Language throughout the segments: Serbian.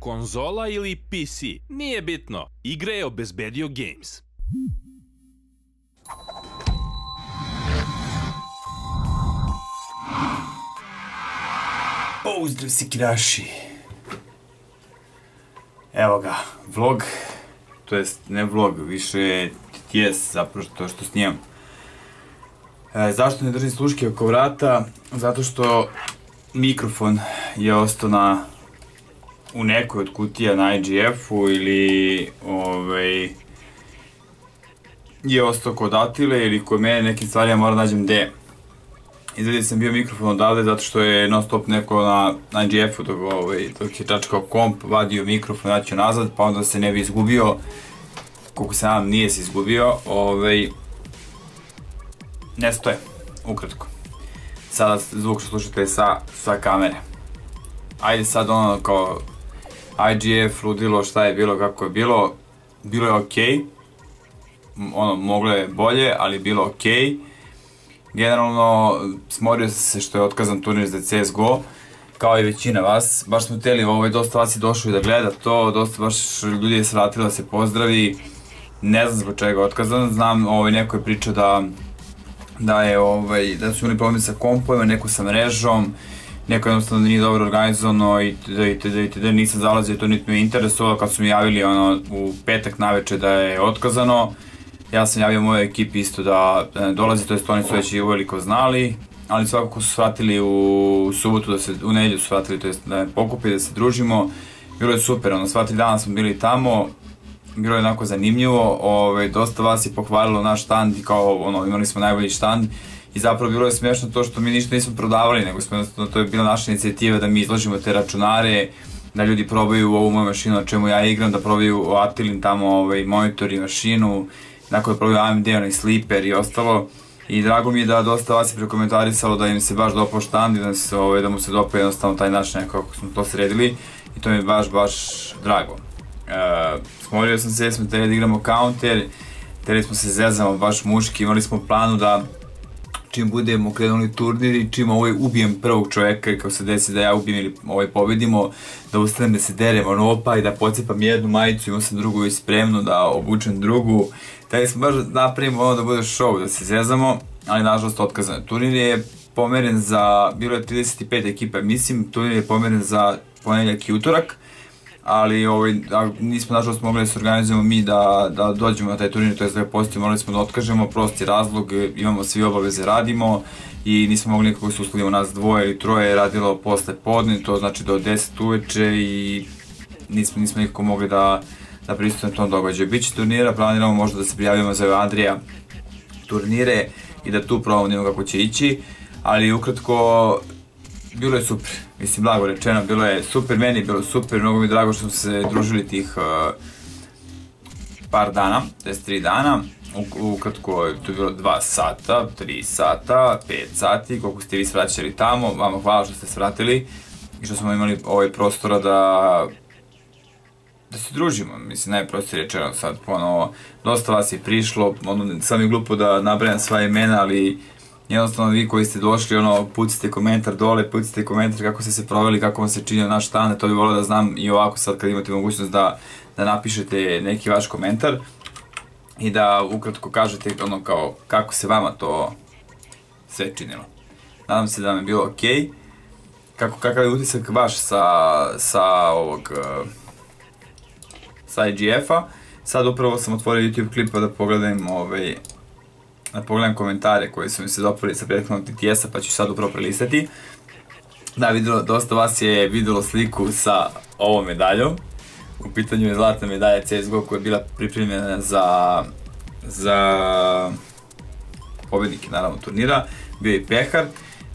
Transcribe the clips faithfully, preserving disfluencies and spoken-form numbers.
konzola ili P C, nije bitno. Igre je obezbedio Games. Pozdrav sikraši. Evo ga, vlog, to jest ne vlog, više T T S zapravo to što snimam. E, zašto ne držim sluške oko vrata? Zato što mikrofon je ostao na, u nekoj od kutija na I G F-u ili ovaj, je ostao kod Atile ili kod mene nekim stvarima moram nađem gde. Izvedio sam bio mikrofon odavde zato što je non stop neko na I G F-u dok, ovaj, dok je čačkao komp, vadio mikrofon, vraćao nazad, pa onda se ne bi izgubio, koliko se nam nije se izgubio, ovaj, ne stoje, ukratko. Sada zvuk što slušate sa, sa kamere. Ajde sad ono kao I G F, ludilo, šta je bilo, kako je bilo, bilo je okej, ono, moglo je bolje, ali bilo okej. Generalno, smorio sam se što je otkazan turnir za C S G O, kao i većina vas. Baš smo htjeli, ovaj, dosta vas je došlo i da gleda to, dosta baš ljudi je svratilo da se pozdravi. Ne znam zbog čega je otkazan, znam, ovaj, neko je pričao da, da, je, ovaj, da su imali problemi sa kompovima, neko sa mrežom, neko jednostavno nije dobro organizovano itd. itd. itd. Nisam zalazio, to niti me interesovalo kad su mi javili ono, u petak naveče da je otkazano. Ja sam javio mojoj ekipi isto da dolazi, to jest oni su već i uveliko znali, ali svakako su shvatili u subotu, da se, u nedjelju su shvatili, to jest da me pokupi, da se družimo. Bilo je super, ono, sva tri dana smo bili tamo, bilo je onako zanimljivo, ove, dosta vas je pohvalilo naš štand i kao, ono, imali smo najbolji štand i zapravo bilo je smiješno to što mi ništa nismo prodavali, nego smo, to je bila naša inicijativa da mi izložimo te računare, da ljudi probaju ovu moju mašinu na čemu ja igram, da probaju Atilin tamo ovaj, monitor i mašinu, nakon da probaju A M D, onaj Sleeper i ostalo. I drago mi je da dosta vas je prekomentarisalo da im se baš dopao štand i da, se, ovaj, da mu se dopao jednostavno taj način kako smo to sredili i to mi je baš, baš drago. E, smorio sam se, smo htjeli da igramo counter, htjeli smo se zezamo baš muški, imali smo planu da čim budemo krenuli turnir i čim ovaj ubijem prvog čoveka i kao se desi da ja ubijem ili ovaj pobedimo, da ustanem da se deremo nopa i da pocepam jednu majicu, imao sam drugu i spremnu da obučem drugu. Htjeli smo baš napravimo ono da bude show, da se zezamo, ali nažalost otkazano. Turnir je pomeren za, bilo je trideset pet ekipa, mislim, turnir je pomeren za ponedjeljak i utorak, ali ovaj, nismo nažalost mogli da se organizujemo mi da, da dođemo na taj turnir, to je da ga postavimo, morali smo da otkažemo, prosti razlog, imamo svi obaveze, radimo i nismo mogli nikako se uskladimo nas dvoje ili troje, radilo posle podne, to znači do deset uveče i nismo, nismo nikako mogli da, da pristupimo tom događaju. Biće turnira, planiramo možda da se prijavimo za Andrija turnire i da tu probamo da imamo kako će ići, ali ukratko bilo je super, mislim blago rečeno, bilo je super, meni je bilo super, mnogo mi je drago što smo se družili tih uh, par dana, tj. tri dana, ukratko to je bilo dva sata, tri sata, pet sati, koliko ste vi svraćali tamo, vama hvala što ste svratili i što smo imali ovaj prostora da da se družimo, mislim najprostije rečeno sad ponovo, dosta vas je prišlo, ono, sam je glupo da nabrajam sva imena, ali jednostavno vi koji ste došli, ono, pucite komentar dole, pucite komentar kako ste se proveli, kako vam se činio naš štand, to bih volio da znam i ovako sad kad imate mogućnost da, da napišete neki vaš komentar i da ukratko kažete ono kao kako se vama to sve činilo. Nadam se da vam je bilo okej. Kako, kakav je utisak vaš sa, sa ovog, sa I G F-a. Sad upravo sam otvorio YouTube klipa da pogledam ovaj, da pogledam komentare koji su mi se dopali sa prethodnog T T S-a, pa ću sad upravo prelistati. Da, videlo, dosta vas je videlo sliku sa ovom medaljom. U pitanju je zlatna medalja C S G O koja je bila pripremljena za, za pobednike, naravno, turnira. Bio je i pehar. E,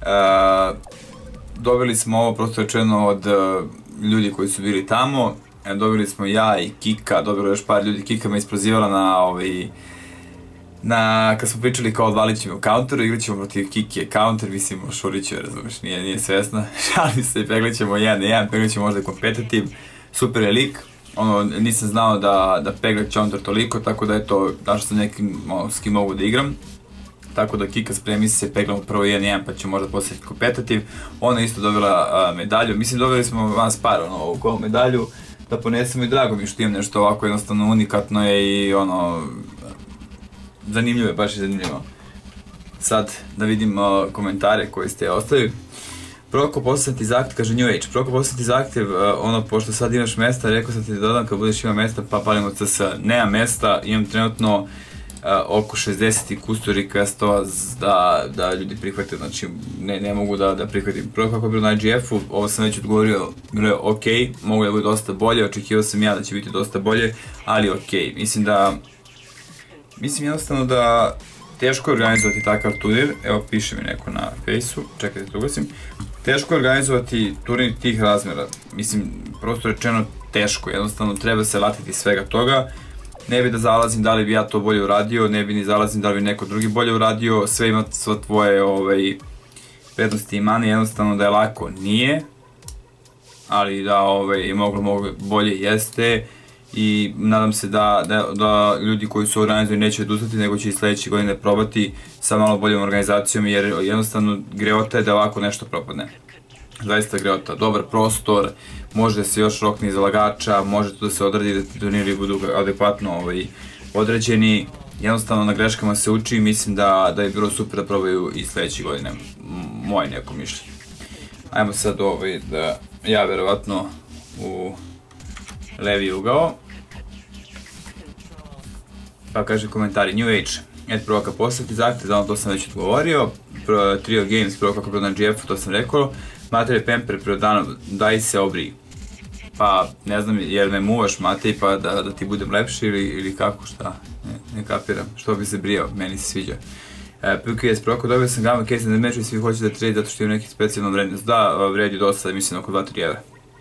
dobili smo ovo prosto rečeno od ljudi koji su bili tamo. E, dobili smo ja i Kika, dobilo još par ljudi. Kika me isprozivala na ovaj... Na, kad smo pričali kao odvalit ćemo u counteru, igrat ćemo protiv Kike counter, mislim o Šuriću, razumiješ, nije, nije svesna, šalim se, peglat ćemo jedan na jedan, peglat ćemo možda kompetitiv, super je lik, ono, nisam znao da, da peglat counter toliko, tako da eto, našao sam nekim, ono, s kim mogu da igram, tako da Kika spremi se, peglamo prvo jedan na jedan, pa ćemo možda postaviti kompetitiv, ona je isto dobila a, medalju, mislim dobili smo vas par, ono, ovu medalju, da ponesemo i drago mi što imam nešto ovako jednostavno unikatno je i ono, zanimljivo je, baš je zanimljivo. Sad da vidim uh, komentare koje ste ostavili. Proko, poslati zahtjev, kaže New Age, Proko, poslati zahtjev, uh, ono, pošto sad imaš mesta, rekao sam ti da dodam kad budeš ima mesta, pa palimo C S. Nema mesta, imam trenutno uh, oko šezdeset kustur requestova da, da ljudi prihvate, znači ne, ne mogu da, da prihvatim. Prvo kako je bilo na I G F-u, ovo sam već odgovorio, bilo je ok, mogu da bude dosta bolje, očekivao sam ja da će biti dosta bolje, ali ok, mislim da, mislim jednostavno da teško je organizovati takav turnir, evo piše mi neko na fejsu, čekajte da ugasim, teško je organizovati turnir tih razmjera, mislim, prosto rečeno teško, jednostavno treba se latiti svega toga, ne bi da zalazim da li bi ja to bolje uradio, ne bi ni zalazim da li bi neko drugi bolje uradio, sve ima sva tvoje ovaj, prednosti i mane, jednostavno da je lako nije, ali da ovaj, moglo, moglo bolje jeste i nadam se da, da, da ljudi koji su organizovani neće odustati, nego će i sledeće godine probati sa malo boljom organizacijom, jer jednostavno greota je da ovako nešto propadne. Zaista greota, dobar prostor, može da se još rokne zalagača, može to da se odradi da ti turniri budu adekvatno ovaj, određeni. Jednostavno na greškama se uči i mislim da, da je bilo super da probaju i sledeće godine, moje neko mišljenje. Ajmo sad ovaj, da ja verovatno u levi ugao. Pa kaže komentari, New Age, et Provoka poslati zahtjev, da ono to sam već odgovorio, Trio Games, Provoka kako na G F-u, to sam rekao, Matej Pemper, Preodanov, daj se obriji. Pa, ne znam, jer me muvaš Matej, pa da, da ti budem lepši ili, ili kako, šta, ne, ne kapiram, što bi se brijao, meni se sviđa. E, P Q S Proko, dobio sam Gamma Case na meču i svi hoće da trade zato što imam neki specijalno vrednost. Da, vredi dosta, mislim oko dva do tri evra.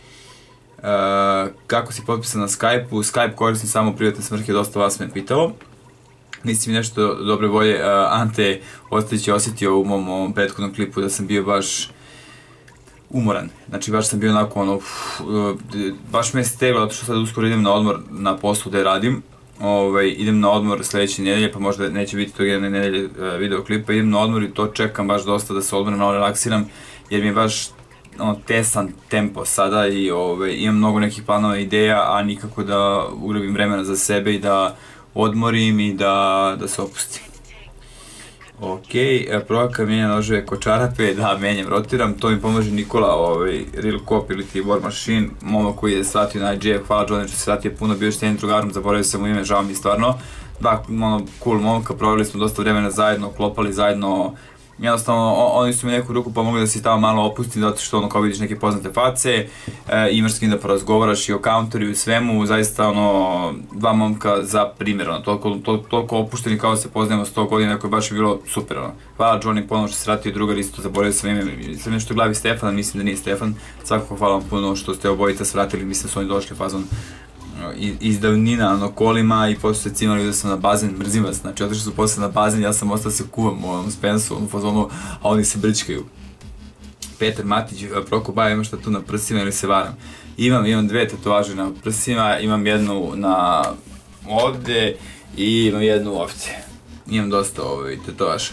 E, kako si potpisan na Skype-u? Skype koristim samo u privatne svrhe, dosta vas me pitalo. Nisi mi nešto dobre volje, uh, Ante Ostojić je osjetio u mom ovom prethodnom klipu da sam bio baš umoran. Znači baš sam bio onako ono, uf, uh, baš me je steglo zato što sad uskoro idem na odmor na poslu gde radim. Ovaj, idem na odmor sledeće nedelje, pa možda neće biti tog jedne nedelje uh, videoklipa, idem na odmor i to čekam baš dosta da se odmorim, malo relaksiram, jer mi je baš ono, tesan tempo sada i ovaj, imam mnogo nekih planova i ideja, a nikako da ugrabim vremena za sebe i da odmorim i da, da se opustim. Ok, Provoka menja noževe ko čarape, da, menjam, rotiram, to mi pomože Nikola, ovaj, Real Cop ili ti War Machine, momak koji je shvatio na I G F, hvala Johnny što se shvatio puno, bio što jednim drugarom, zaboravio sam mu ime, žao mi stvarno, dva, ono, cool momka, proveli smo dosta vremena zajedno, klopali zajedno, jednostavno, oni su mi neku ruku pomogli da se tamo malo opustim, zato što ono kao vidiš neke poznate face, e, imaš s kim da porazgovaraš i o counteru i u svemu, zaista ono, dva momka za primjer, ono, toliko, to, toliko opušteni kao da se poznajemo sto godina, koje baš je bilo super, ono. Hvala Johnny ponovno što se vratio drugar, isto zaboravio sam ime, sam nešto u glavi Stefana, mislim da nije Stefan, svakako hvala vam puno što ste obojica svratili, mislim da su oni došli fazon iz davnina na kolima i posle se cimali da sam na bazen, mrzim vas, znači otišli su posle na bazen, ja sam ostao se kuvam u ovom Spensu, u fazonu, a oni se brčkaju. Petar Matić, Proko Baja, ima šta tu na prsima ili se varam? Imam, imam dve tetovaže na prsima, imam jednu na ovde i imam jednu ovde. Imam dosta ovaj tetovaža.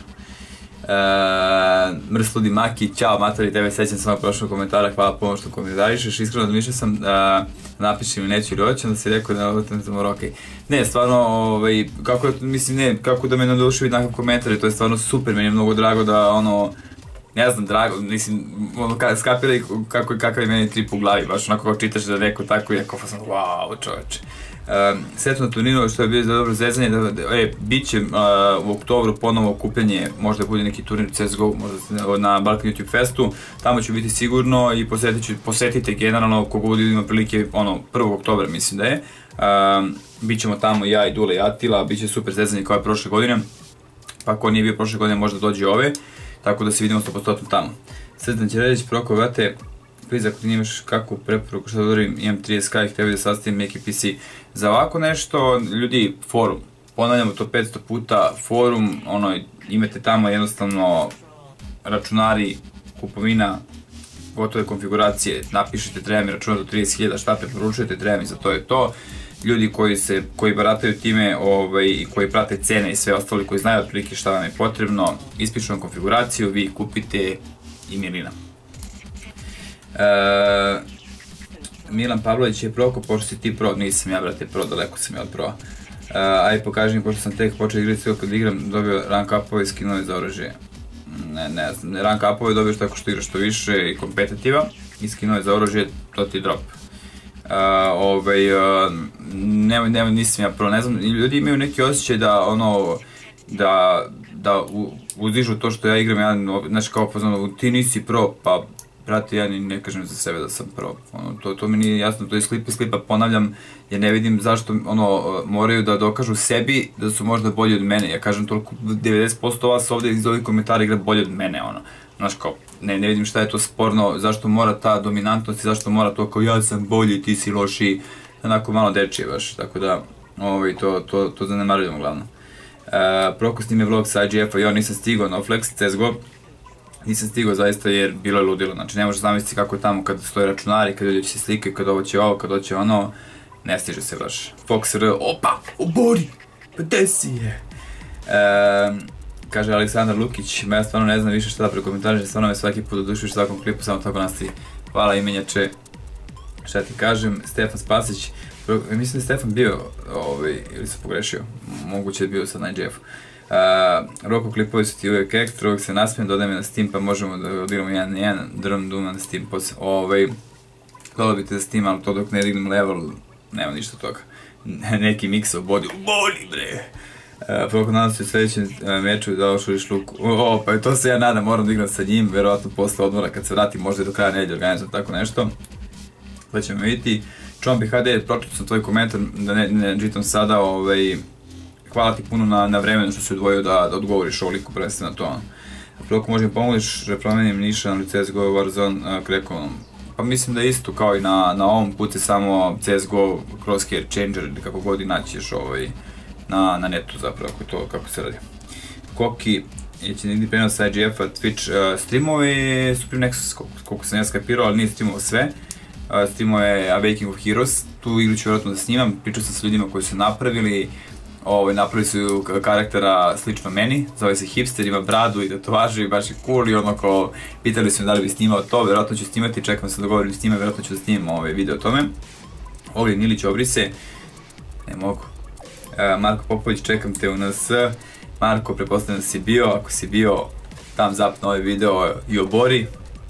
E, Mrsludi Maki, ćao Matari, tebe sećam svojeg prošlog komentara, hvala puno što komentarišeš, iskreno odmišljao sam da napiši mi neću ili hoćem, da si rekao da ne sam ok. Ne, stvarno, ovaj, kako, mislim, ne, kako da me nadušuvi takav komentar, to je stvarno super, meni je mnogo drago da, ono, ne znam, drago, mislim, ono, skapiraj kako, kakav je meni trip u glavi, baš onako kako čitaš da neko tako i ako sam, wow, čoveče. Um, Sveto na turninu, što je bilo za dobro zezanje, da, da, e, bit će uh, u oktobru ponovo okupljanje, možda bude neki turnir C S G O, možda na Balkan YouTube Festu, tamo ću biti sigurno i posetit ću, posetite generalno kogo bude ima prilike, ono, prvog oktobra mislim da je, um, bit ćemo tamo ja i Dule i Atila, bit će super zezanje kao je prošle godine, pa ko nije bio prošle godine možda dođe ove, tako da se vidimo sto posto tamo. Sredan će reći, Proko, vrate, pliz, ako ti nimaš kakvu preporuku što da udarim, imam trideset K, htio da sastavim neki P C. Za ovako nešto, ljudi, forum, ponavljamo to petsto puta, forum, ono, imate tamo jednostavno računari, kupovina, gotove konfiguracije, napišite, treba mi računar do trideset hiljada, šta preporučujete, treba mi, za to je to. Ljudi koji se, koji barataju time, ovaj, i koji prate cene i sve ostali, koji znaju otprilike šta vam je potrebno, ispišu vam konfiguraciju, vi kupite i milina. E, Milan Pavlović je pro, ko pošto si ti pro, nisam ja, brate, pro, daleko sam ja od pro. Uh, aj pokaži mi, pošto sam tek počeo igrati sve kad igram, dobio rank upove i skinove za oružje. Ne, ne znam, rank upove dobiješ tako što igraš što više i kompetitiva i skinove za oružje, to ti je drop. Uh, ovaj, uh, nema, nema, nisam ja pro, ne znam, ljudi imaju neki osjećaj da ono, da, da u, uzdižu to što ja igram, ja, znači kao poznano, ti nisi pro, pa brate, ja ne kažem za sebe da sam pro, ono, to, to mi nije jasno, to je slip i slipa, ponavljam, jer ne vidim zašto ono, moraju da dokažu sebi da su možda bolji od mene, ja kažem toliko, devedeset posto vas ovdje iz ovih komentara igra bolje od mene, ono, znaš kao, ne, ne vidim šta je to sporno, zašto mora ta dominantnost i zašto mora to kao ja sam bolji, ti si lošiji, onako malo dečije baš, tako da, ovaj, to, to, to zanemarujemo glavno. Uh, Proko snime vlog sa I G F-a, ja nisam stigao na Flex C S G O, nisam stigao zaista jer bilo je ludilo, znači ne možeš zamisliti kako je tamo kad stoje računari, kad ljudi će se slikaju, kad ovo će ovo, kad ovo će ono, ne stiže se baš. Fox R, opa, obori, pa gde si je? Uh, kaže Aleksandar Lukić, ja stvarno ne znam više šta da prekomentariš, stvarno me svaki put odušujuš u svakom klipu, samo tako nastavi. Hvala imenjače, šta ti kažem, Stefan Spasić, mislim da je Stefan bio, ovaj, ili sam pogrešio, moguće je bio sad na I G F-u. Uh, Roko klipovi su ti uvijek ekstra, uvijek se nasmijem, dodaj me na Steam pa možemo da odigramo jedan jedan Drum Duma na Steam posle. Ovaj, dodao bi te za Steam, ali to dok ne dignem level, nema ništa toga. Neki mix of body, boli bre! Uh, Proko nadam se u sljedećem uh, meču da ošuriš luku. O, pa to se ja nadam, moram da igram sa njim, verovatno posle odmora kad se vratim, možda i do kraja nedelje organizujem tako nešto. Pa ćemo vidjeti. Čombi H D, pročitao sam tvoj komentar, da ne, ne čitam sada, ovaj, hvala ti puno na, na vremenu što si odvojio da, da odgovoriš ovoliko prvenstveno na to. Proko možda mi pomogliš, repromenim niša na C S G O Warzone uh, krekovom. Pa mislim da je isto kao i na, na ovom putu samo C S G O Crosshair Changer ili kako god i naćiš ovaj, na, na netu zapravo kako, to, kako se radi. Koki, će negdje prenos sa I G F-a, Twitch uh, streamovi, Supreme Nexus, koliko, koliko sam ja skapirao, ali nije streamao sve. Uh, streamao je Awakening of Heroes, tu igru ću vjerojatno da snimam, pričao sam sa ljudima koji su napravili. Ovaj, napravili su karaktera slično meni, zove se Hipster, ima bradu i tatovaže i baš je cool i ono ko pitali su me da li bi snimao to, vjerojatno ću snimati, čekam se da govorim s njima, vjerojatno ću da snimam ovaj video o tome. Ognjen Ilić obrise, ne mogu. Uh, Marko Popović, čekam te u N S. Marko, prepostavljam da si bio, ako si bio, tam zap na ovaj video i obori.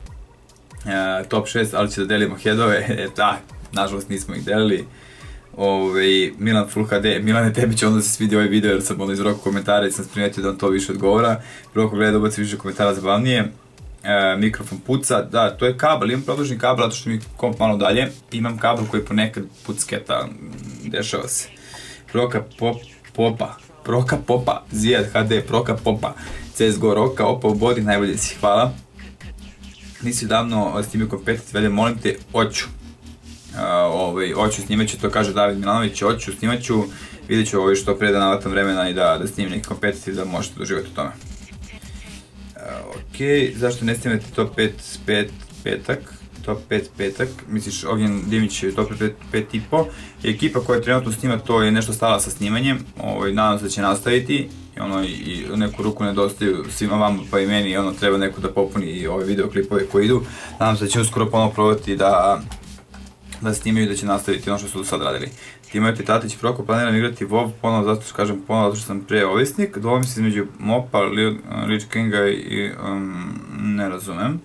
Uh, top šest, ali će da delimo headove, e da, nažalost nismo ih delili. Ove, Milan Full H D, Milane, tebi će onda se svidi ovaj video jer sam ono iz Roko komentara i sam primetio da on to više odgovora. Roko gleda, ubaci više komentara zabavnije. E, mikrofon puca, da, to je kabel, imam produžni kabel zato što mi komp malo dalje. Imam kabel koji ponekad pucketa, dešava se. Proka pop, Popa, Proka Popa, Zijad H D, Proka Popa, C S G O Roka, opa u body, najbolje si, hvala. Nisi davno snimio kompetitiv, vede, molim te, hoću. Uh, ovaj, hoću, snimat ću, to kaže David Milanović, hoću, snimat ću, vidjet ću ovaj što pre da navatam vremena i da, da snimim neki kompetitiv, da možete doživjeti u tome. Uh, ok, zašto ne snimate top pet, pet petak, top pet petak, misliš Ognjen Dimić je top pet, pet i po, ekipa koja trenutno snima to je nešto stala sa snimanjem, ovaj, nadam se da će nastaviti, i ono, i neku ruku nedostaju svima vama pa i meni, ono, treba neko da popuni ove videoklipove koji idu, nadam se da će uskoro ponovno probati da da snimaju i da će nastaviti ono što su do sad radili. Timotej Tatić, Proko, planiram igrati WoW, ponovno zato što kažem ponovno zato što sam pre ovisnik, dvojim se između Mopa, Lich Kinga i um, ne razumem.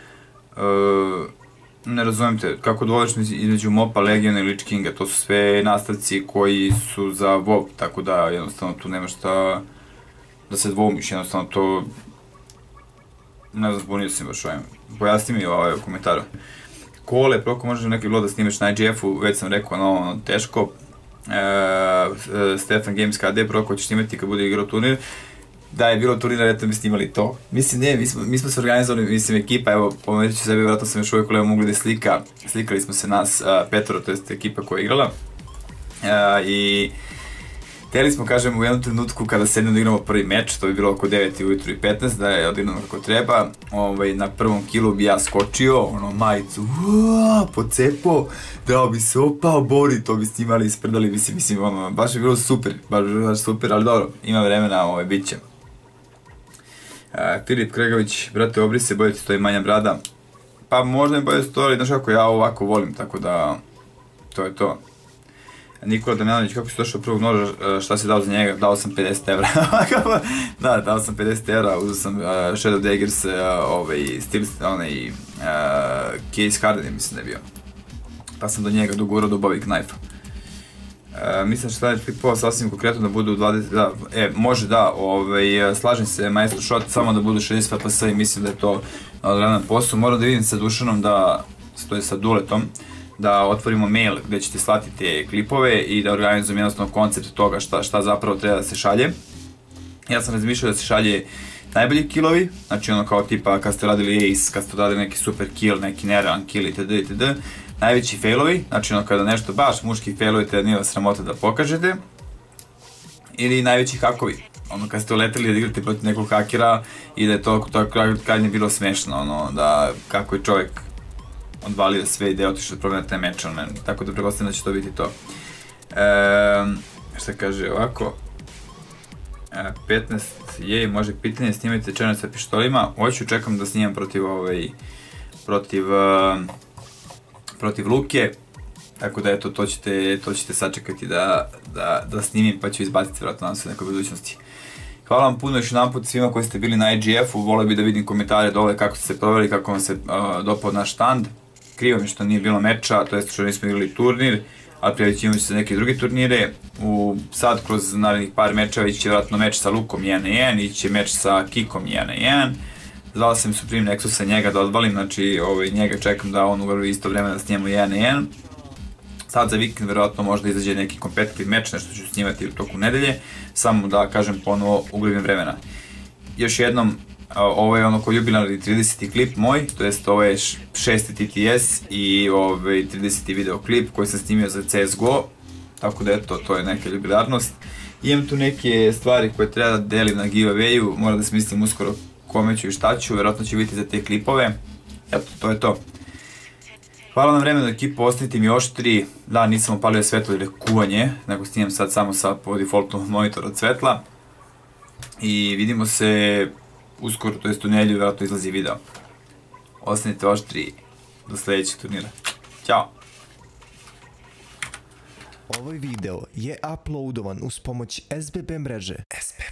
Uh, ne razumem te, kako dvoliš između Mopa, Legiona i Lich Kinga, to su sve nastavci koji su za WoW, tako da jednostavno tu nema šta da se dvoumiš, jednostavno to ne znam, zbunio sam baš ovim. Pojasni mi ovaj u komentaru. Kole, Proko, možeš neki vlog da snimeš na I G F-u, već sam rekao, ono, teško. E, Stefan Games K D, Proko ćeš snimati kad bude igrao turnir. Da je bilo turnira, eto bi snimali to. Mislim, ne, mi smo, mi smo se organizovali, mislim, ekipa, evo, pomenuti ću sebe, vratno sam još uvijek kolega mogli da slika. Slikali smo se nas, uh, petoro, to jest ekipa koja je igrala. Uh, I htjeli smo, kažem, u jednom trenutku kada sedem da igramo prvi meč, to bi bilo oko devet ujutru i petnaest, da je odigrano kako treba. Ovaj, na prvom kilu bi ja skočio, ono, majicu, uaa, pocepo, dao bi se opao, bori, to bi snimali, ispredali bi se, mislim, ono, baš je bilo super, baš je bilo super, ali dobro, ima vremena, ovaj, bit će. Uh, Filip Kregović, brate, obri se, bolje ti stoji manja brada. Pa možda mi bolje stoji, znaš kako ja ovako volim, tako da to je to. Nikola Damjanović, kako si došao prvog noža, šta si dao za njega? Dao sam pedeset evra. Da, dao sam pedeset evra, uzeo sam uh, Shadow Daggers, uh, ovaj, Steel, onaj, uh, Case Harden, mislim da je bio. Pa sam do njega dogurao do Bobby Knife-a. Uh, mislim šta je klipova sasvim konkretno da budu dvadeset, da, e, može da, ovaj, slažem se, Maestro Shot, samo da budu šezdeset F P S i mislim da je to odradan posao. Moram da vidim sa Dušanom da, to je sa Duletom, da otvorimo mail gdje ćete slati te klipove i da organizujem jednostavno koncept toga šta, šta zapravo treba da se šalje. Ja sam razmišljao da se šalje najbolji killovi, znači ono kao tipa kad ste radili ace, kad ste radili neki super kill, neki nerealan kill itd. itd. Najveći failovi, znači ono kada nešto baš muški failujete, nije vas sramota da pokažete. Ili najveći hakovi, ono kad ste uleteli da igrate protiv nekog hakera i da je to kad je bilo smešno, ono da kako je čovjek odvalio sve ideje, otišao da probam na taj meč, ono, tako da pretpostavljam da će to biti to. E, šta kaže ovako, e, petnaest je, može pitanje, snimajte challenge sa pištolima, hoću, čekam da snimam protiv ovaj, protiv, uh, protiv Luke, tako da eto, to ćete, to ćete sačekati da, da, da snimim, pa ću izbaciti vjerojatno nam se u nekoj budućnosti. Hvala vam puno još jedan put svima koji ste bili na I G F-u, volio bi da vidim komentare dole kako ste se proveli, kako vam se uh, dopao naš štand. Krivo mi što nije bilo meča, to jest što nismo igrali turnir, ali prijavit ćemo se neke druge turnire. U, sad kroz narednih par mečeva ići će vjerojatno meč sa Lukom jedan na jedan, ići će meč sa Kikom jedan na jedan. Zvao sam Supreme Nexusa njega da odvalim, znači ovaj, njega čekam da on uvrvi isto vreme da snijemo jedan na jedan. Sad za vikend vjerojatno možda izađe neki kompetitiv meč, nešto ću snimati u toku nedelje, samo da kažem ponovo uglavim vremena. Još jednom, ovo je ono ko jubilarni trideseti klip moj, to jest ovo je šesti T T S i ovaj trideseti video klip koji sam snimio za C S G O, tako da eto, to je neka jubilarnost. Imam tu neke stvari koje treba da delim na giveawayu, moram da smislim uskoro kome ću i šta ću, vjerojatno će biti za te klipove, eto, to je to. Hvala na vremenu ekipu, ostavite mi još tri, da nisam opalio svetlo ili kuvanje, nego snimam sad samo sa po defaultu monitor od svetla. I vidimo se uskoro, to jest u nedjelju, vjerojatno izlazi video. Ostanite oštri do sljedećeg turnira. Ćao! Ovaj video je uploadovan uz pomoć S B B mreže. S B